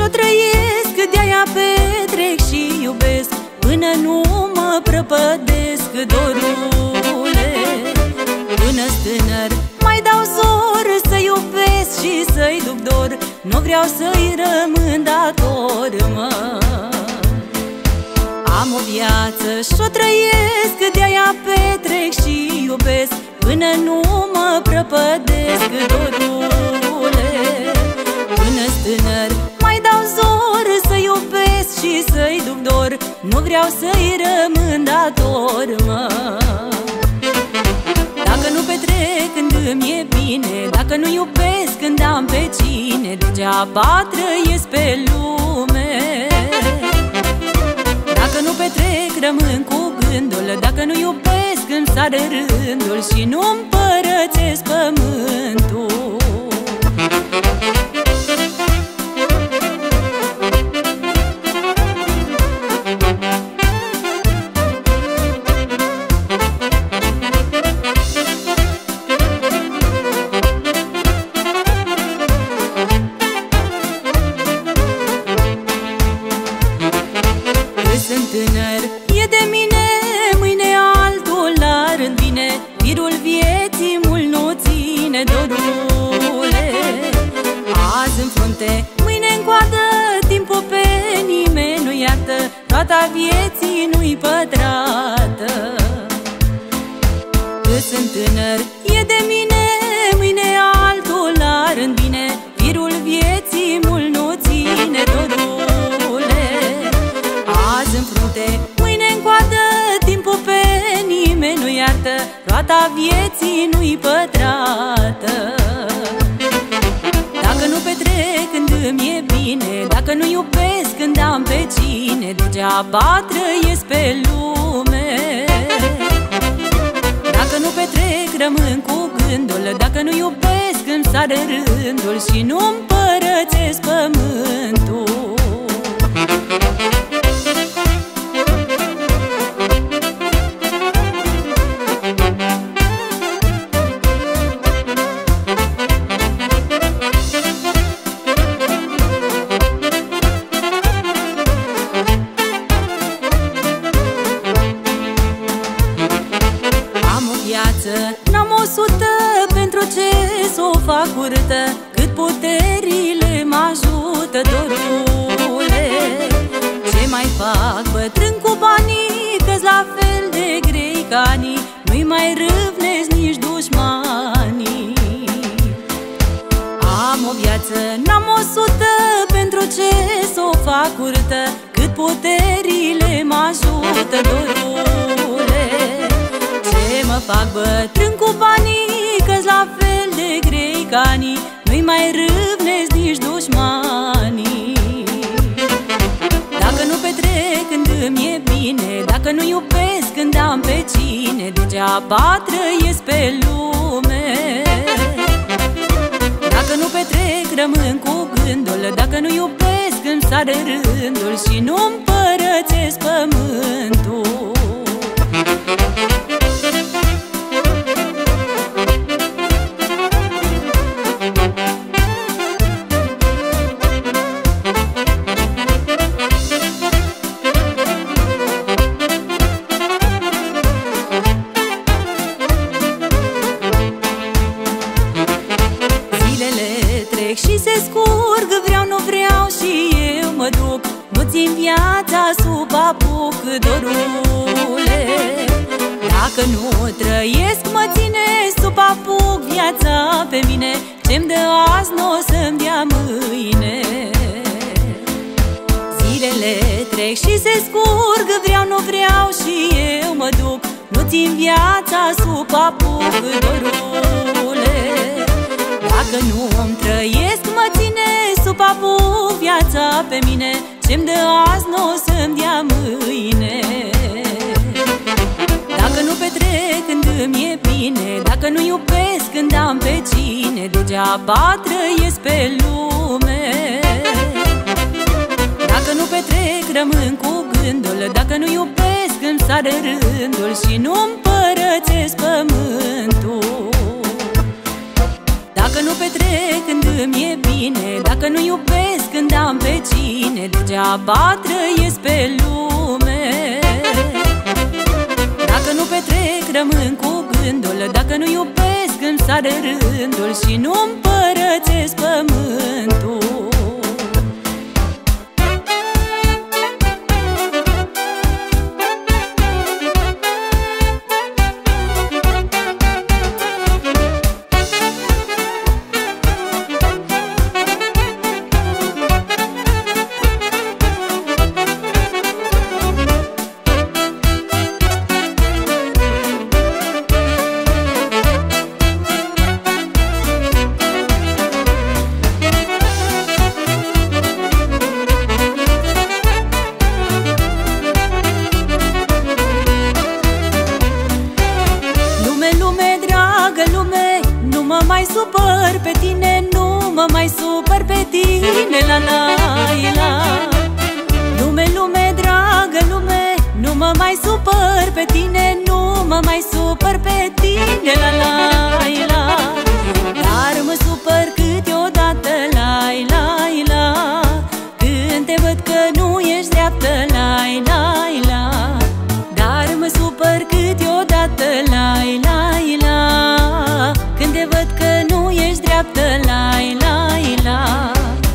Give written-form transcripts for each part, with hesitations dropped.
trăiesc, de-aia petrec și iubesc, până nu mă prăpădesc, dorule. Până-s tânăr mai dau zor să iubesc și să-i duc dor, nu vreau să-i rămân dator, mă. Am o viață și-o trăiesc, de-aia petrec și iubesc, până nu mă prăpădesc, dorule. Până-s tânăr mai dau zor să iubesc și să-i duc dor, nu vreau să-i rămân dator, mă. Dacă nu petrec când îmi e bine, dacă nu iubesc când am pe cine, degeaba trăiesc pe lume. Dacă nu petrec, rămân cu gândul, dacă nu iubesc îmi sare rândul și nu împărățesc pământul. Sunt tânăr, e de mine, mâine altul la rând vine, firul vieții mult nu ține, dorule. Azi în frunte, mâine în coadă, timpul pe nimeni nu iartă, toata vieții nu-i pătrată. Că sunt tânăr, e de mine, mâine altul la rând vine, firul vieții mult nu ține, dorule. Azi în frunte, mâine în coadă, timpul pe nimeni nu iartă, roata vieții nu-i pătrată. Dacă nu petrec când îmi e bine, dacă nu iubesc când am pe cine, degeaba trăiesc pe lume. Dacă nu petrec, rămân cu gândul, dacă nu iubesc îmi sare rândul și nu împărățesc pământul. N-am 100 pentru ce s-o fac urâtă, cât puterile mă ajută, dorule. Ce mai fac bătrân cu banii, că-s la fel de grei ca anii, nu-i mai râvnesc nici dușmanii. Am o viață, n-am 100 pentru ce s-o fac urâtă, cât puterile mă ajută, dorule. Ce mă fac bătrân cu banii, că-s la fel de grei ca anii, nu-i mai râvnesc nici dușmanii. Dacă nu petrec când îmi e bine, dacă nu iubesc când am pe cine, degeaba trăiesc pe lume. Dacă nu petrec, rămân cu gândul, dacă nu iubesc îmi sare rândul și nu împărățesc pământul. Și se scurg, vreau, nu vreau și eu mă duc, nu țin viața sub apuc, dorule. Dacă nu trăiesc, mă ține sub apuc viața pe mine, ce-mi dă azi n-o să-mi dea mâine. Zilele trec și se scurg, vreau, nu vreau și eu mă duc, nu țin viața sub apuc, dorule. Dacă nu-mi trăiesc, mă ține sub apuc viața pe mine, ce-mi dă azi n-o să-mi dea mâine. Dacă nu petrec când îmi e bine, dacă nu iubesc când am pe cine, degeaba trăiesc pe lume. Dacă nu petrec, rămân cu gândul, dacă nu iubesc îmi sare rândul și nu împărățesc pământul. Dacă nu petrec când îmi e bine, dacă nu iubesc când am pe cine, degeaba trăiesc pe lume. Dacă nu petrec, rămân cu gândul, dacă nu iubesc îmi sare rândul și nu împărățesc pământul. mai supăr pe tine, nu mă mai supăr pe tine, la la la. Lume, lume, dragă lume, nu mă mai supăr pe tine, nu mă mai supăr pe tine, la la la. Dar mă supăr câteodată, la la la, când te văd că nu ești dreaptă, la la la. Dar mă supăr câteodată, la la la, când te văd că nu ești dreaptă, la la la.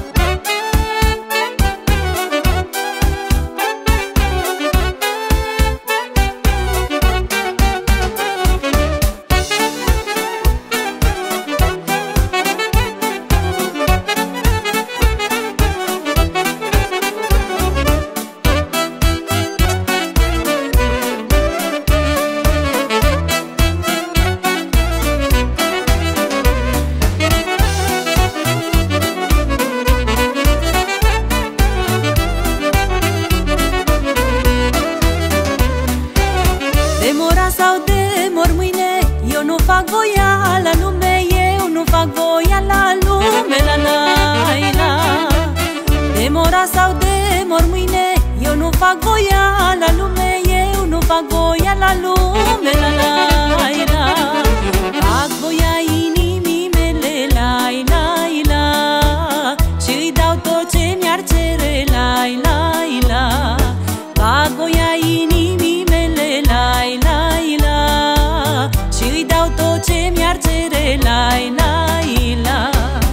Sau de mor mâine, eu nu fac voia la lume, eu nu fac voia la lume, la la la. De mora sau de mor mâine, eu nu fac voia la lume, eu nu fac voia la lume, la la la. Fac voia inimii mele, la la la, și-i dau tot ce mi-ar cere, la la la. Fac voia inimii mele, la la la, și-i dau tot ce mi-ar cere, la la la.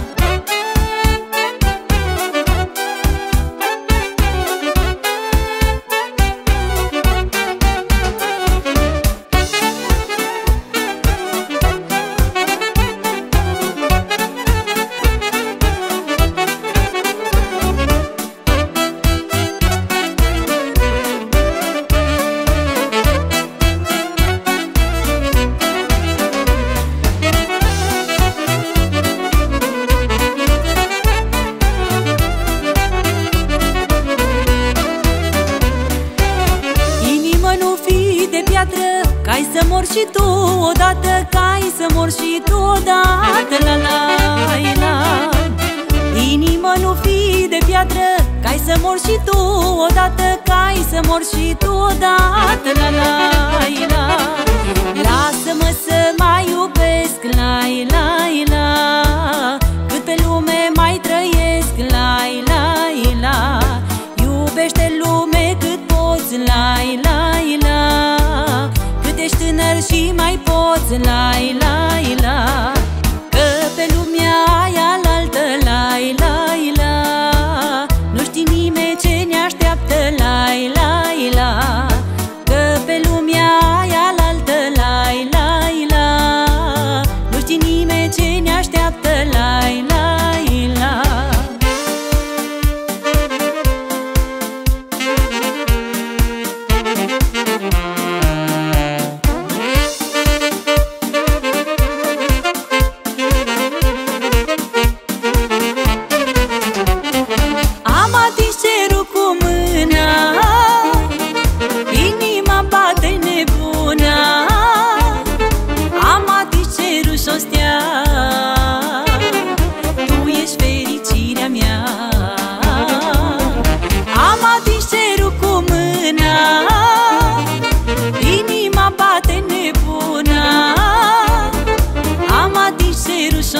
Cai să mor și tu odată, cai să mor și tu odată, la la la. Inimă, nu fi de piatră, cai să mor și tu odată, cai să mor și tu odată, la la la. Lasă-mă să mai iubesc, la la la, cât pe lume mai trăiesc, la la la. Iubește lume cât poți, la la la, ești tânăr și mai poți, la la la, că pe lumea aia alaltă, la la la, nu știi nimeni ce ne așteaptă, la la la, că pe lumea aia alaltă, la la la, nu știi nimeni ce ne așteaptă, la la la.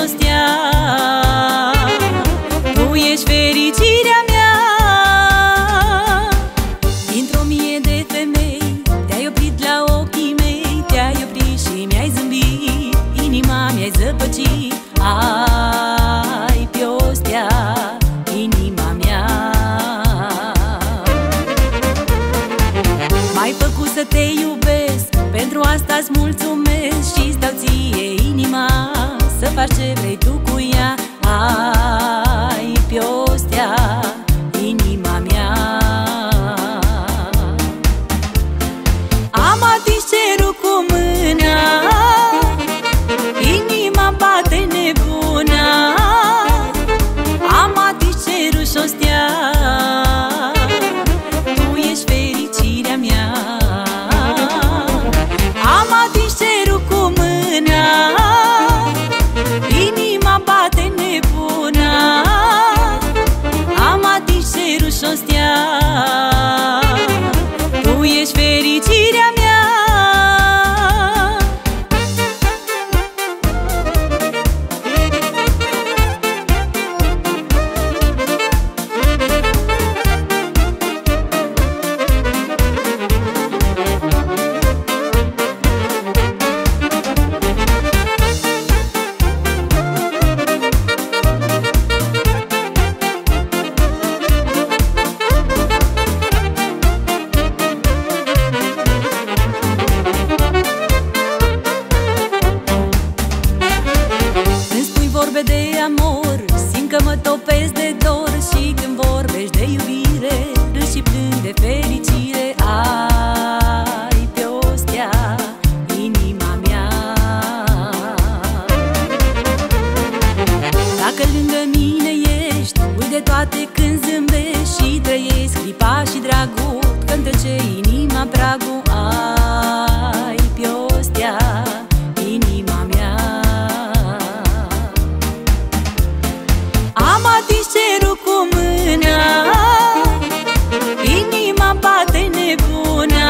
o stea. Tu ești fericirea mea. Dintr-o mie de femei te-ai oprit la ochii mei, te-ai oprit și mi-ai zâmbit, inima mi-ai zăpăcit. Ai pe o stea inima mea. M-ai făcut să te iubesc, pentru asta-ți mulțumesc și stau ție inima, să faci ce vrei tu cu ea. Ai pe o stea inima mea. Am atins cerul cu mâna, inima bate nebuna. Am atins cerul și o stea. Tu ești fericirea mea. Am atins cerul cu mâna, inima bate nebuna. Am atins cerul și o stea. Tu ești fericirea mea. De amor, simt că mă topesc de dor. Și când vorbești de iubire, râs și plâng de fericire. Ai pe o stea inima mea. Dacă lângă mine ești, uit de toate când zâmbești și trăiesc clipa și dragul, când trece inima pragul. Ai pe o stea inima mea. Am atins cerul cu mâna, inima bate nebuna.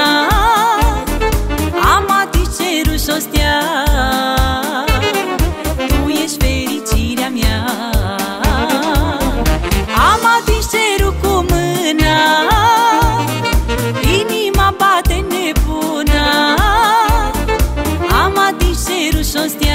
Am atins cerul și o stea. Tu ești fericirea mea. Am atins cerul cu mâna, inima bate nebuna. Am atins cerul și o stea.